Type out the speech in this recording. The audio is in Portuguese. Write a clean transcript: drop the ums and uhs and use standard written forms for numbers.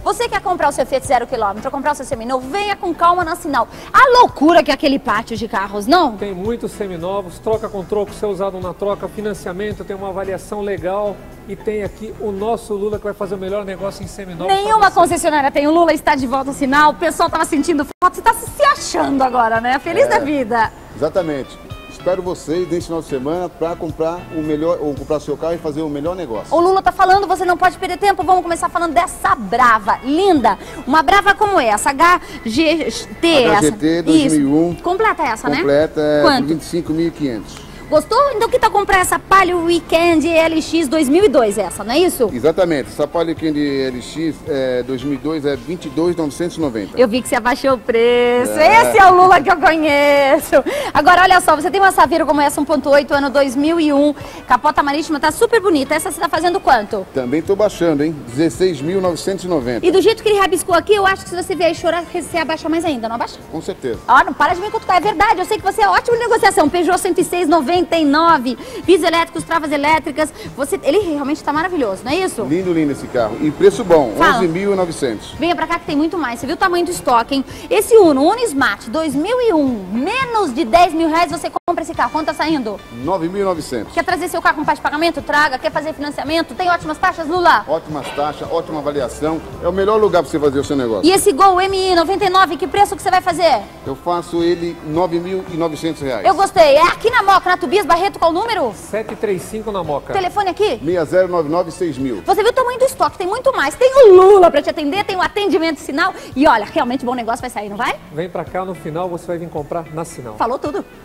Você quer comprar o seu Fiat 0 km, comprar o seu seminovo, venha com calma na Sinal. A loucura que é aquele pátio de carros, não? Tem muitos seminovos, troca com troco, ser usado na troca, financiamento, tem uma avaliação legal. E tem aqui o nosso Lula que vai fazer o melhor negócio em seminovos. Nenhuma concessionária tem. O Lula está de volta ao Sinal. O pessoal estava sentindo falta. Você está se achando agora, né? Feliz da vida. Exatamente. Espero vocês nesse final de semana para comprar o melhor, ou comprar seu carro e fazer o melhor negócio. O Lula tá falando, você não pode perder tempo. Vamos começar falando dessa Brava, linda. Uma Brava como essa, HGT. HGT 2001. Isso. Completa essa, né? Completa, Quanto? por 25.500. Gostou? Então que tal comprar essa Palio Weekend LX 2002, essa, não é isso? Exatamente. Essa Palio Weekend LX 2002 é 22.990. Eu vi que você abaixou o preço. Esse é o Lula que eu conheço. Agora, olha só, você tem uma Saveiro como essa, 1.8, ano 2001. Capota marítima, tá super bonita. Essa você tá fazendo quanto? Também tô baixando, hein? 16.990. E do jeito que ele rabiscou aqui, eu acho que se você vier chorar, você abaixa mais ainda, não abaixa? Com certeza. Ó, não para de me cutucar, é verdade. Eu sei que você é ótimo em negociação. Peugeot 106,99. Pisos elétricos, travas elétricas. Ele realmente tá maravilhoso, não é isso? Lindo, lindo esse carro. E preço bom, 11.900. Venha pra cá que tem muito mais. Você viu o tamanho do estoque, hein? Esse Uno Smart 2001, menos de 10 mil reais você compra esse carro. Quanto tá saindo? 9.900. Quer trazer seu carro com parte de pagamento? Traga. Quer fazer financiamento? Tem ótimas taxas, Lula? Ótimas taxas, ótima avaliação. É o melhor lugar para você fazer o seu negócio. E esse Gol MI 99, que preço que você vai fazer? Eu faço ele R$ 9.900. Eu gostei. É aqui na Moca, na Tobias Barreto, qual o número? 735 na Moca. Telefone aqui? 6099-6000. Você viu o tamanho do estoque, tem muito mais. Tem o Lula pra te atender, tem o atendimento Sinal. E olha, realmente bom negócio vai sair, não vai? Vem pra cá, no final você vai vir comprar na Sinal. Falou tudo.